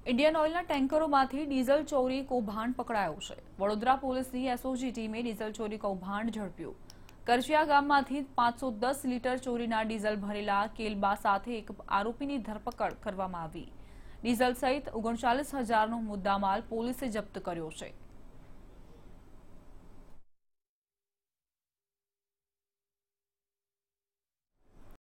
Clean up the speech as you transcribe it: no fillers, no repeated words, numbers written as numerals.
Indian ઓઇલના ટેન્કરોમાંથી diesel ચોરી કૌભાંડ પકડાયું છે। વડોદરા પોલીસની એસઓજી ટીમે ડીઝલ ચોરી કૌભાંડ ઝડપ્યું। કરચિયા ગામમાંથી 510 લીટર ચોરીના ડીઝલ ભરેલા કેલબા સાથે એક આરોપીની ધરપકડ કરવામાં આવી। ડીઝલ સહિત 39,000નો મુદ્દામાલ પોલીસે જપ્ત કર્યો છે।